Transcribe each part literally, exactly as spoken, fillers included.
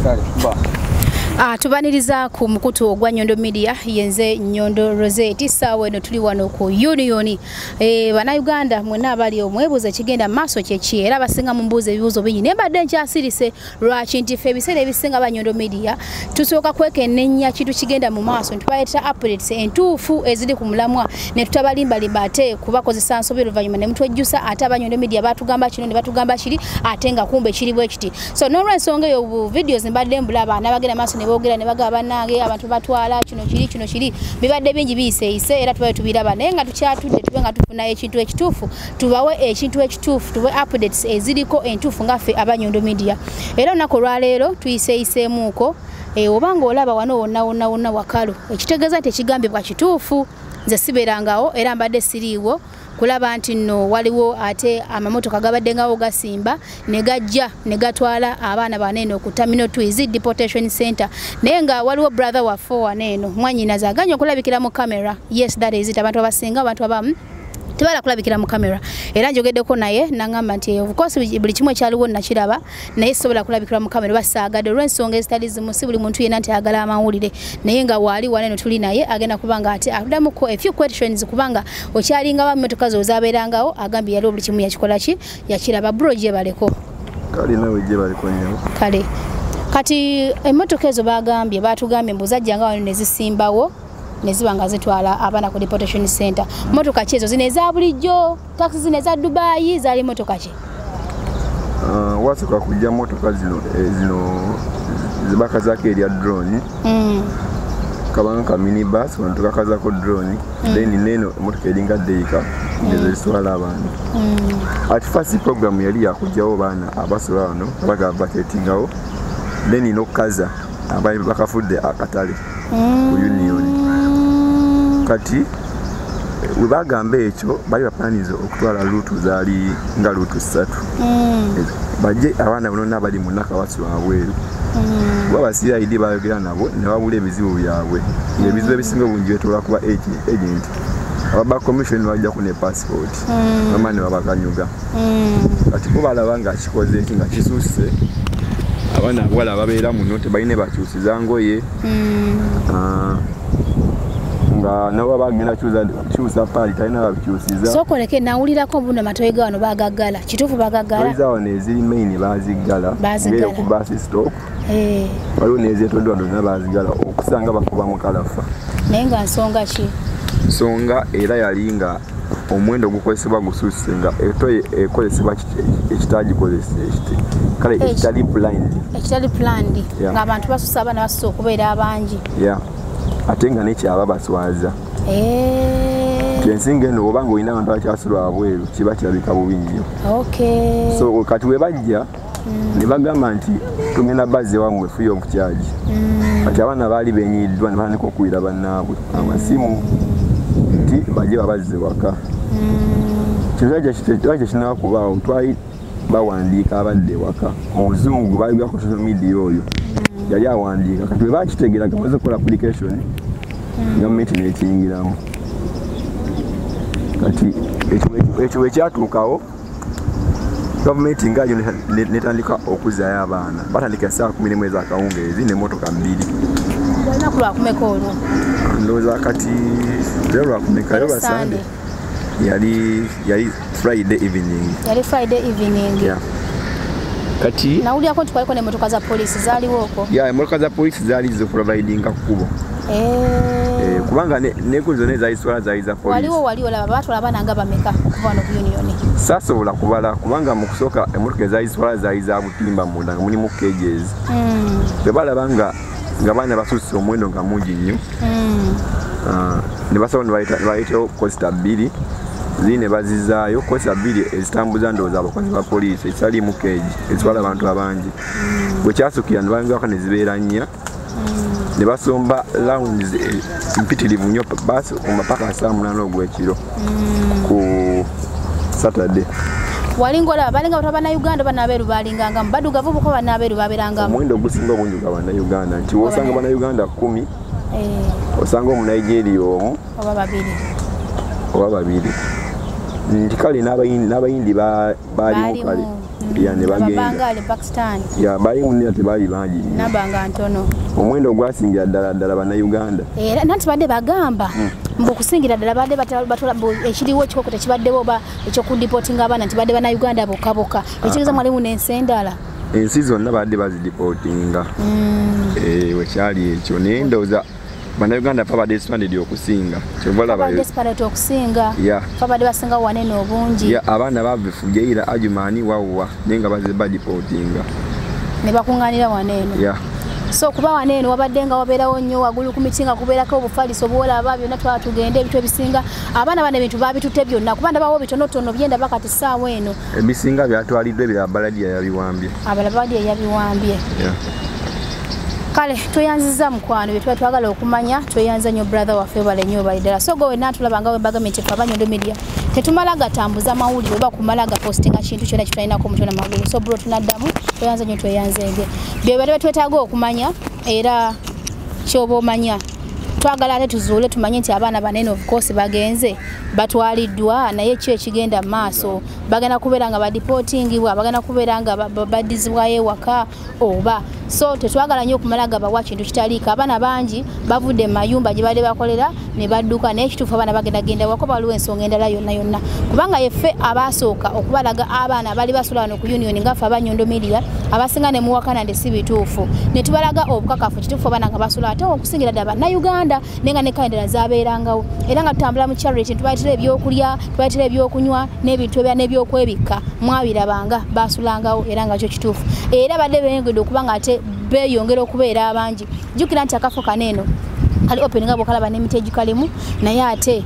kale ba Ah, tubaniriza ku mukutu ogwa Nyondo Media yenze Nyondo Rozet sawe no tuli wano ku Union eh bana Uganda mwena abali omwebuza kigenda maaso kyechi era basinga mumbuze ebibuzo binyi nembadde nkyasirise lwaki ntife bisere ebisinga ba Nyondo Media tusooka kwekenenya kitu kigenda mu maaso ntubayeta updates entuufu ezili ku mulamwa ne tutabalimba limbate kubakozesa nsobero vanyuma ne mutwejjusa ate aba Nyondo Media batugamba kino ne batugamba kiri atenga kumbe kiri bwekiti so no ensonga yo videos mbadde mbulaba nabagenda maaso bogera ne bagaba nange abantu batwala kino kiri kino kiri bibadde bingi biseise era tubaye tubiraba naye nga tukyatudde tube nga tufuna ekintu ekituufu tubawe ekintu ekituufu tuwe updates eziliko entuufu ngaffe aba Nyondo Media era nako lwaleero tuyiseiseemuuko e, obanga olaba wano wonna wonna wonna wakalu ekitegeeza nti ekigambibwa kituufu nze siberangawo era mbadde siriiwo kulaba nti no waliwo ate amamotoka gabadde ngawo gasimba ne gajja ne gatwala abaana banene okutamino twizi deportation center nenga waliwo brother wa four neno mwanyina zaganya okulabikira mu camera yes that is it abantu abasinga abantu abamu tebala kulabikira mu camera era njogeddeko naye nangamba nti of course buli kimwe kyaliwo nakiraba naye sobola kulabikira mu camera basaagadde olw'ensonga ezitali zimu si buli muntu yenna nti agala amawulire naye nga wali waneno tuli naye agenda kubanga ati adamu ko a few questions kubanga okyalinga ba mmotoka zo zabeerangawo agambye yali buli kimu yakikola ki yakiraba bro je baleko kale nawe je baliko nyo kale kati emmotoka ezo bagambye batugambye mbuzajja nga wano nezisimbawo nezibanga zitwala abana ku deportation center motoka chezo zineza bulijjo taxi zineza Dubai zali motoka che uh, watu kwa kujja motoka zino eh, zino zibaka zake ya drone mm. kabanka minibus wantoka kaza ko drone mm. then neno motoka edinga deika ngezo zitwala abantu mm. at first program yali yakujjawo bana abasolano baga baketingawo then ino kaza abayi bakafudde akatale mm. ku Union kati webagambe ekyo bali bapanizo okutwala lutu zali nga lutu ssatu mm. baje abana bonona bali munaka wasi wabweru mm. baba C I D bayogera nabo ne babule ebizibu byabwe mm. ebizibu ebisinga bungi betola kuba agent ababa commission wajja ku ne passport mm. amane babakanyuga mm. kati bo balabanga kikoze kinga kisuse abana bwala babeera muno tebayine bakyusiza ngoye mm. uh, nga nabo bagenda chuza chuza pali taina bakyusiza soko leke nawulirako mbuno matoyega wano bagagala kitufu bagagala iza one zili main bazigala ngere ku bus stop eh waliwo nezeto ndo ndo bazigala okusanga bakuba mu kalafa nenga nsonga ki songa era yalinga omwendo gukozesebwa gususenga etoye ekozesebwa ekitaji kozese ekiti kale ekitali planned ekitali planned yeah. nga abantu basusa abana basusa okubeera abangi yeah atenga nechi ababaswaza eh kensinge no obanga oyina abantu akyasula abweru kiba kirabika bubinyo okay so kati we bajja mm. ne bagamba nti tugenda bazze wamwe free of charge mm. kati abana bali benyiddwa ne baniko kuira bannaabwe amasimu nti bajje babazze waka mm. kizaje kitaje kinawa kubaawo twali bawandiika abadde waka omuzungu bali ku social media oyo mm. yali awandiika kati we bakitegera kamaze kola application mm. government netingiramu kati ekyo ekyatuukawo government ngayo netandika okuzaayo abaana batandika saa kumi n'emu ez'akawungeezi n'emmotoka bbiri balina ku lwakumeka olwo ndowooza kati lero lwakumeka yo basande yali yali Friday evening yali Friday evening yeah. Kati nawulyako nti kwaliko n'emmotoka za polisi zaaliwo okwo yeah emmotoka za polisi zaali zo providinga kubo eh eh kubanga nekuzo ne zaiswala zaiza polisi waliwo waliwo laba batwala abana nga bameka okuva no ku Union sasobola kubala kubanga mu kusoka emmotoka zaiswala zaiza butimba munda nga muli mu cages mm. bebalabanga nga bana basusse omwendo nga mungi nnyo mm. uh, ne basawo ne bayitawo costa bbiri zine bazizaayo kosa bbiri ezitambuza ndowooza abakozi ba poliisi ekitali mu keegi ezitwala abantu abangi bwe kyasukira ne bayongako ne zibeera nnya ne basomba rounds mpitirivu nnyo basi omapaka saa munaana ogw'ekiro ku Saturday walingola balinga abantu abannayuganda banaabeeru balinganga mu baddugavu buko banaabeeru babeerangamu omwendo ogusinga obungi gwa bannayuganda nti wosanga bannayuganda kumi osanga omunigeria omu oba babiri oba babiri nti kale n'abayindi balimu kale ya ne bagenda Bangale Pakistan ya bayingunira tebali bangi nabanga ntono omwendo gwasingira ddala ddala bannayuganda era nanti badde bagamba mbu okusingira ddala badde batola ekiriwo ekikoko tekibaddewo oba ekyokudipotinga abaana nti badde bannayuganda bokaboka ekigeza mwalimu n'ensendala ensi zonna badde bazidipotinga wekyali ekyo naye ndowooza bannayuganda fa badde expanded okusinga desperate okusinga fa badde basinga wanene obungi abaana babifujaira ajumani wawwa naye nga baze badipotinga ne bakunganira wanene so kuba wanene wabadde nga wabeerawo nnyo waggulu ku mitinga kubeerako obufaliso bwolaba byonna twala tugende ebintu ebisinga abaana bano ebintu babitutte byonna kuba ndabawo bitonotono byenda bakati ssaawa eno ebisinga byatwaliddwa ebirala baladiya yabiwambye abalabadiya yabiwambye kale tweyanziza mukwano bye tuba twagala okumanya tweyanza nnyo brother waffe bale nnyo balidala so gowe natulaba nga wembagamenti ffe abanyondo media tetumala gatambuza mawulire oba kumala gapostinga kintu kyonna kitwalinako omutwe namagulu so bro tunaddamu tweyanza nnyo tweyanzenge bye bali betwetaaga okumanya era kyoba omanya twagala ate tuzuule tumanye nti abaana banene of course bagenze batwaliddwa naye ki ekigenda maaso bagenda kubeera nga badipotingibwa bagenda kubeera nga baddizibwayo ewaka oba so tetwagala nnyo okumala gabawa kintu kitaliika abaana bangi bavudde mu mayumba gye badde bakolera ne badduka naye ekituufu abaana bagendagenda wako baliwo ensonga endala yonna yonna kubanga yeffe abaasooka okubalaga abaana bali basula wano ku union ngaffe abanyondo media abasinga ne muwakana nti si bituufu ne tubalaga obukakafu kituufu abaana nga basula ate okusingira ddala bannayuganda naye nga ne kalendera zaabeerangawo era nga tutambula mu charity tubaletera ebyokulya tubaletera ebyokunywa n'ebintu ebya n'ebyokwebikka mwabirabanga basulangawo era nga kyo kituufu era badde beeyongedde okuba nga ate beeyongera okubeera abangi jjukira nti akafo kaneeno kali open nga bwokalaba n'emiti egikalimu naye ate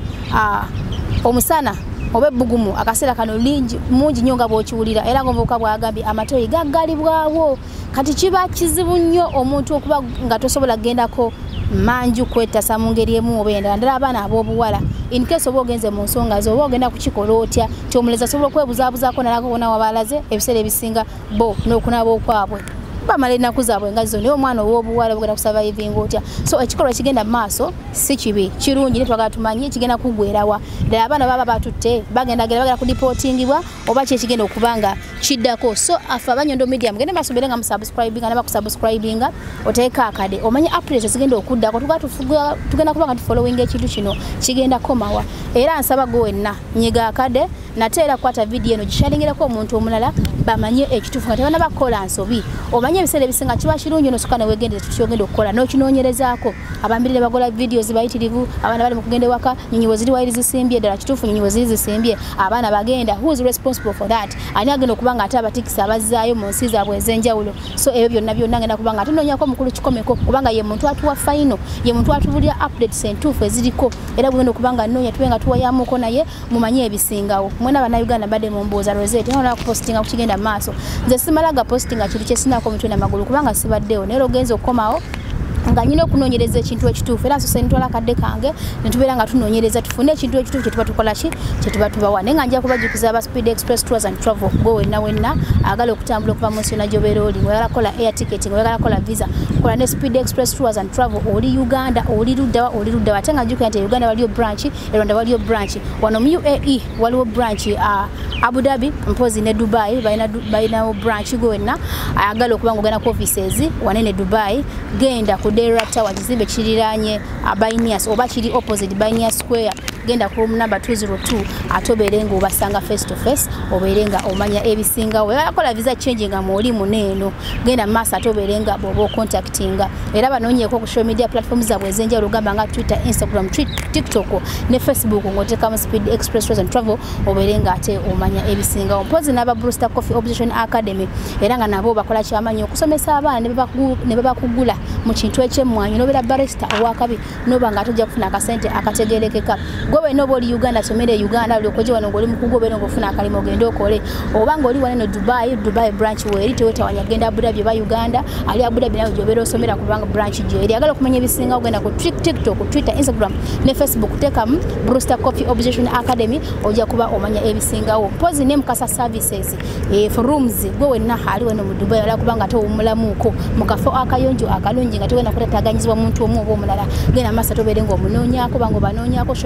omusana oba ebbugumu akaseera kano lingi mungi nnyo nga bw'okiwulira era ng'omuvubuka bw'agambye amatoyi gaggalibwawo kati kiba kizibu nnyo omuntu okuba nga tosobola kugendako manju kwetasa mu ngeri emu oba endala ndala abaana ab'obuwala in case oba ogenze mu nsonga zo oba ogenda kukikola otya kyomulezi asobola okwebuzaabuzaako nalako bona wabalaze ebiseera ebisinga bo n'okunaaba okwabwe bamala ennaku zaabwe nga zo naye omwana ow'obuwala bugenda kusurvivinga otya so ekikolwa ekigenda mu maaso si kibi kirungi ne twagala tumanye kigenda kuggwerawa ddala abaana baba batutte bagendagenda bagenda kudipotingibwa oba ki ekigenda okuba nga kiddako so afe abanyondo media mugende maaso nga musubscribinga ne bakusubscribinga oteeka akade omanye update zigenda okuddako tugenda kuba nga tufollowinga ekintu kino kigenda komawa era nsaba go wenna nyiga akade nate era kwata video eno gisharingirako omuntu omulala bamanye ekituufu nga tebana bakola nsobi omanye ebiseera ebisinga kiba kirungi eno soka newegendera tukyogenda okukola n'okinoonyerezaako abambirire bagola videos bayitirivu abaana bali mu kugenda ewaka nyonyi ziri wairi zisimbye ddala kituufu nyonyi ziri zisimbye abaana bagenda who is responsible for that ani agenda okuba nga ate abatikisa abazzaayo mu nsi zaabwe ez'enjawulo so ebyo byonna byonna agenda kuba nga tunoonyako omukulu kikomeko kubanga ye muntu atuwa faino ye muntu atubulira updates entuufu eziriko era bwegenda okuba nga nnoonya tube nga tuwayamuko naye mumanye ebisingawo mwena bannayuganda badde mu mbuuza Rozet naona kupostinga ku kigenda mu maaso nze simala gapostinga kiri kyesinako omutwe n'amagulu kubanga sibaddewo naye ogenza okukomawo nga nyina okunoonyereza ekintu ekituufu era nsose nitwala akadde kange netubeera nga tunoonyereza tufune ekintu ekituufu kyetuba tukola ki kyetuba tubawa naye nga nja kubajjukiza aba speed express tours and travel go wenna wenna agala okutambula okuva mu nsi yonna gy'obeera oli oyagala kola air ticketing oyagala kola visa kola ne speed express tours and travel oli Uganda oli luddawa oli luddawa ate nga njukira nti Uganda waliyo branch e Rwanda waliyo branch wano mu U A E waliwo branch uh, Abu Dhabi mpozi ne Dubai balinawo branch go wenna ayagala okuba nga ogenda ku offices wanene Dubai genda ku Dera Tower kizimbe kiriranye Abainia oba kiri opposite Bainia Square genda ku room number two oh two atoberenga obasanga face to face oberenga omanya ebisinga we akola visa change nga muli muneno genda masa atoberenga bobo contactinga era banonyeko ku social media platforms zabwe ezenjalo gamba nga Twitter, Instagram, TikTok ne Facebook ngoteka mu Speed Express Tours and Travel oberenga ate omanya ebisinga ompozi naba Brewster Coffee Obsession Academy era nga nabo bakola kyamanyi okusomesa abaana ne baba kugula mu kintu ekyemwanyi nobera barista owakabi noba nga tojja kufuna akasente akategerekeka gwe no boli Uganda somere Uganda oli okoje wano ngoli mukugo beno ngofuna akalimo ogende okole obanga oli wano Dubai Dubai branch weri teweta wanyagenda Abu Dhabi ba Uganda ali Abu Dhabi nayo jobero somera kubanga branch je eri agala kumanya ebisinga ogenda ku TikTok ku Twitter Instagram ne Facebook teka mu Brewster Coffee Obsession Academy ojja kuba omanya ebisinga wo pozi ne mukasa services e for rooms gwe wenna hali wano mu Dubai ala kubanga to omulamuko mukafo akayonjo akalungi nga tewena kutataganyizwa muntu omu obo omulala gena masa toberenga omunonya ko bango banonya ko social media platform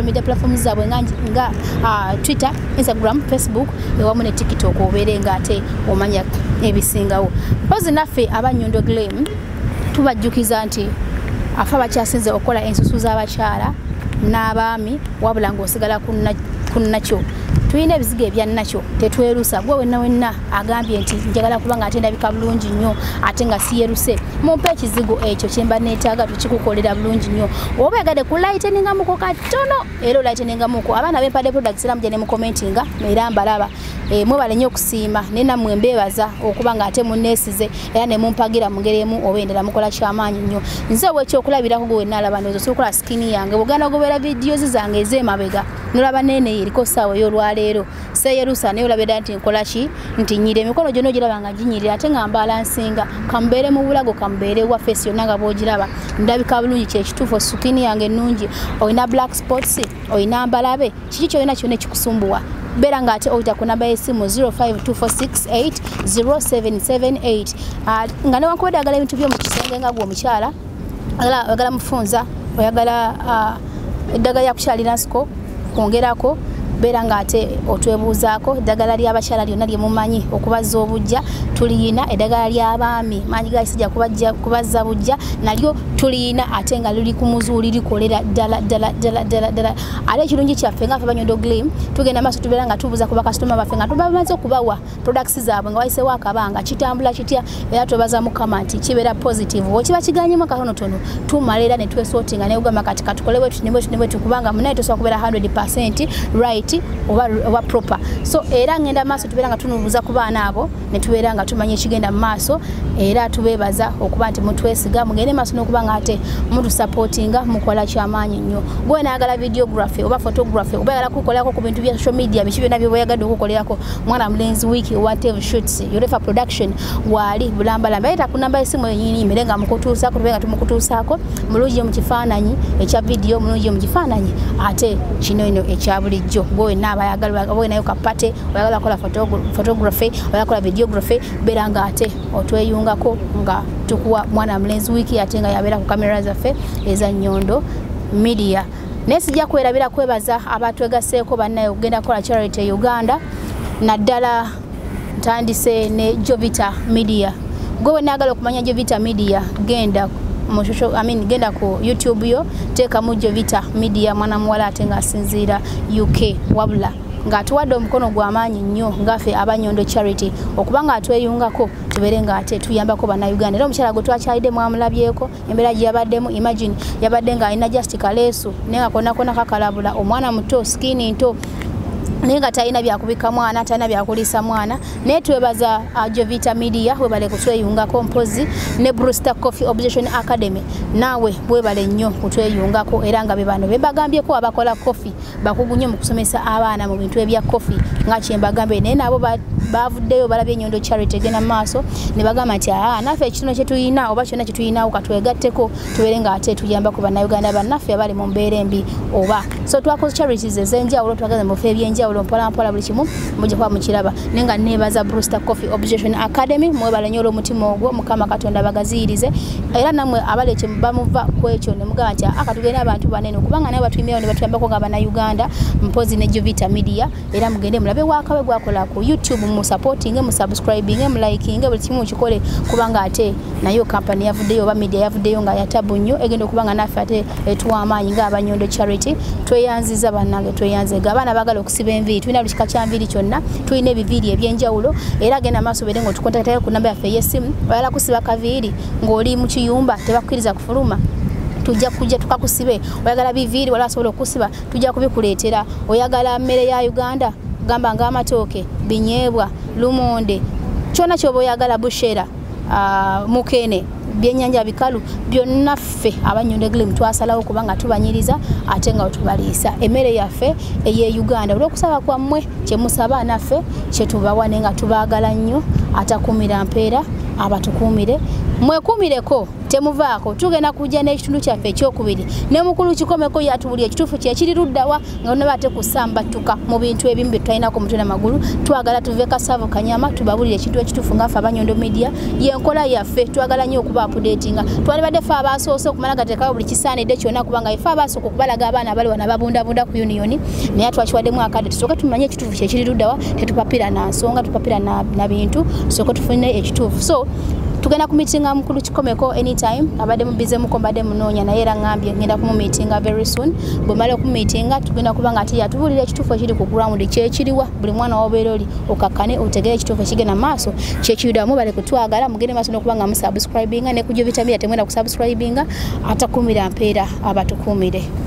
platforms zaabwe nga, nga uh, Twitter, Instagram, Facebook ewamu ne TikTok obeere nga ate omanya ebisingawo. Pozi naffe aba Nyondo Glam tubajjukiza nti afa bakyasinze okola ensusu z'abakyala n'abaami wabula ng'osigala kunnakyo. Tuyina ebizigo ebya nnakyo tetwerusa gwe wenna wenna agambye nti njagala kuba nga ate ndabika bulungi nnyo ate nga siyeruse mumpe ekizigo ekyo kyemba neetaaga tukikukolera bulungi nnyo oba yagadde ku lighteningamuko katono era lighteningamuko abaana b'empadde products era mujja ne mu commentinga era mbalaba e, mwebale nnyo okusiima ne nammwe mbeebaza okuba nga ate munneesize era ne mumpagira mu ngeri emu oba endala mukola kyamaanyi nnyo nze obwekyokulabirako gwe wenna alaba ndowooza osobola skinny yange buganda ogoberera videos zange ez'emabega nolaba nene eriko ssaawa ey'olwaleero seyerusa naye olabira nti nkola ki nti nnyira emikono gyonna ogiraba nga ginyirira ate nga mbaala nsinga kambeere mu bulago kambeere wa face yonna nga bw'ogiraba ndabika bulungi kyekituufu sukini yange ennungi olina black spots olina mbalabe kiki kyolina kyonna ekikusumbuwa beera nga ate oyita ku namba y'essimu zero five two four six eight zero seven seven eight nga newankubadde ayagala ebintu by'omu kisenge nga gwe omukyala oyagala mufunza oyagala eddagala yakukyalira nsiko kwongerako beera nga ate otwebuuzaako eddagala ly'abakyala lyonna lye mumanyi okubazza obujja tuliyina eddagala ly'abaami maanyi gaisijja kubazza bujja nalyo tuliyina ate nga luli ku muzuuli likolera ddala ddala ddala ddala ddala ate ekirungi kyaffe nga ffe ba Nyondo Glam tugenda maaso tubeera nga tubuuza ku bakasitoma baffe nga tubamaze okubawa products zaabwe nga wayiseewo akabanga kitambula kitya era twebaza mukama nti kibeera positive wekiba kiganyemu akatonotono tumala era ne twesootinga naye ogamba kati katukole bwe tuti ne bwe tuti ne bwe tuti kubanga munaye tosobola kubeera one hundred percent right oba oba proper so era ngenda maaso tubeera nga tunubuza ku baana abo ne tubeera nga tumanya ekigenda mu maaso era tubeebaza okuba nti mutwesiga mugende maaso n'okuba nga ate mutu supportinga mukola kyamaanyi nnyo gwe naagala videography oba photography oba ayagala kukolako ku bintu bya social media biki byonna byoyagadde okukolerako mwana mulenzi wiki whatever shoots yorefa production wali bulambalamba era ku namba y'essimu yennyini mbere nga mukutuusaako tubeera nga tumukutuusaako mulungi mu kifaananyi ekya video mulungi mu kifaananyi ate kino ino ekya bulijjo gwe n'abayagala oba nayo kapate oyagala kola photography oyagala kola videography beera nga ate otweyungako nga tukuwa mwana mulenzi wiki ate nga yabeera ku kamera zaffe eza Nyondo Media nesijja kwerabira kwebaza abatwegaseeko bannaye okugenda kola charity Uganda naddala ntandise ne Jovita Media gwe naagala okumanya Jovita Media genda mu social I mean genda ku YouTube yo teeka mu Jovita Media mwana muwala ate nga asinziira U K wabula nga atuwadde omukono gw'amaanyi nnyo ngaffe aba Nyondo charity okuba nga atweyungako tubeere nga ate tuyambako bannayuganda era omukyala gwe twakyalidde mwamulabyeko embeera gye yabaddemu imagine yabadde nga alina just kaleesu naye nga konna konna kakalabula omwana muto skini nto naye nga talina byakubika mwana talina byakuliisa mwana naye twebaza uh, Jovita Media webale kutweyungako mpozi ne Brewster Coffee Obsession Academy naawe webale nnyo kutweyungako era nga be bano bebagambyeko abakola coffee bakugu nnyo mu kusomesa abaana mu bintu ebya coffee nga kyembagambe naye nabo bavuddeyo balabye Nyondo charity egenda mu maaso ne bagamba nti aa naffe ekitono kye tuyina oba kyonna kye tuyinawo katwegatteko tubeere nga ate tuyambako bannayuganda bannaffe abali mu mbeera embi oba so twakoze charities ez'enjawulo twagaze mu bifo eby'enjawulo mpola mpola buli kimu mujja kuba mukiraba naye nga neebaza Brewster Coffee Obsession Academy mwebale nnyo olw'omutima ogwo mukama katonda bagaziyirize era nammwe abali ekyo bamuva ku ekyo ne mugamba nti akatugenda abantu banene kubanga naye batuyimirawo ne batuyambako nga bannayuganda mpozi ne Jovita Media era mugende mulabe wakawe gwakola ku YouTube mu supporting mu subscribing mu liking buli kimu mukikole kubanga ate nayo company yavuddeyo oba media yavuddeyo nga yatabu nnyo egenda okubanga naffe ate etuwa amaanyi nga aba Nyondo charity tweyanziza bannange tweyanzega abaana bagala okusiba enviiri tulina buli kika kya nviiri kyonna tulina ebiviiri ebyenjawulo era genda maaso beere ng'otukontakitayo ku namba yaffe ey'essimu oyagala kusiba kaviiri ng'oli mu kiyumba tebakkiriza kufuluma tujja kujja tukakusibe oyagala biviiri wala asobola okusiba tujja kubikuleetera oyagala mmere ya Uganda gamba ng'amatooke binyeebwa lumonde kyonna kyoba oyagala bushera uh, mukene byennyanja bikalu byonna ffe aba Nyondo Glam twasalawo kubanga tubanyiriza ate nga tubaliisa emmere yaffe eye Uganda olw'okusaba kwammwe kye musaba naffe kye tubawa nenga tubaagala nnyo atakumira mpeera abatukuumire mwekumireko temuvaako tugenda kujja n'ekitundu kyaffe ekyokubiri ne mukulu kikomeko yatubulira ekituufu kye kiri luddawa nga nne bate kusambattuka mu bintu ebimu bye tutalinako mutwe n'amagulu twagala tuve Kasavo Kanyama tubabulire ekintu ekituufu ngaffe aba Nyondo Media yenkola yaffe twagala nnyo okuba updatinga twalibadde ffe abasoose okumala gateekawo buli kisaanidde kyonna kubanga ife abasooka okubalaga abaana abali wano ababundabunda ku union naye twakiwaddemu akadde tusooke tumanye ekituufu kye kiri luddawa tetupapira na nsonga tupapira na bintu tusooke tufune ekituufu so tugenda ku meetinga mukulu kikomeko anytime abadde mubize muko mbadde munoonya naye era ngambye ngenda ku meetinga very soon bwe mala ku meetinga tugenda kubanga ati yatubulira ekituufu ekiri ku ground kye kiriwa buli mwana w'obeera oli okakkane otegere ekituufu ekigenda maaso kye kirudamu bale kutwagala mugende maaso n'okubanga musubscribinga ne kujja vitamira temwenda kusubscribinga atakumira mpeera abatukumire.